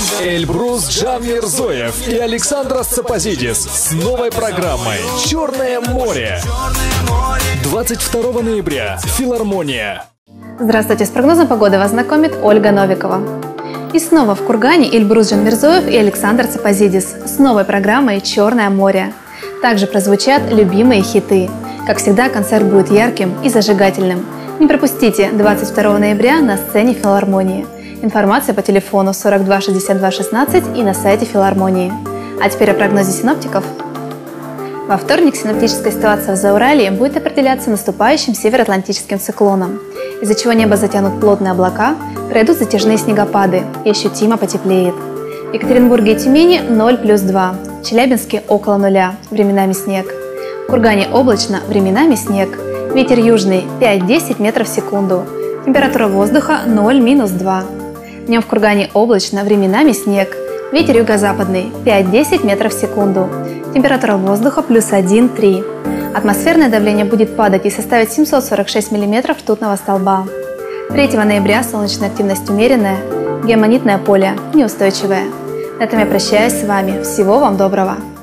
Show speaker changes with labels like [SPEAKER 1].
[SPEAKER 1] Эльбрус Джанмирзоев и Александр Сцапазидис с новой программой «Черное море». 22 ноября. Филармония.
[SPEAKER 2] Здравствуйте, с прогнозом погоды вас знакомит Ольга Новикова. И снова в Кургане Эльбрус Джанмирзоев и Александр Сцапазидис с новой программой «Черное море». Также прозвучат любимые хиты. Как всегда, концерт будет ярким и зажигательным. Не пропустите 22 ноября на сцене Филармонии. Информация по телефону 42 62 16 и на сайте Филармонии. А теперь о прогнозе синоптиков. Во вторник синоптическая ситуация в Зауралье будет определяться наступающим североатлантическим циклоном, из-за чего небо затянут плотные облака, пройдут затяжные снегопады и ощутимо потеплеет. В Екатеринбурге и Тюмени 0+2, в Челябинске около 0, временами снег. В Кургане облачно, временами снег. Ветер южный 5-10 метров в секунду. Температура воздуха 0-2. Днем в Кургане облачно, временами снег. Ветер юго-западный 5-10 метров в секунду. Температура воздуха +1-3. Атмосферное давление будет падать и составить 746 мм ртутного столба. 3 ноября солнечная активность умеренная, геомагнитное поле неустойчивое. На этом я прощаюсь с вами. Всего вам доброго!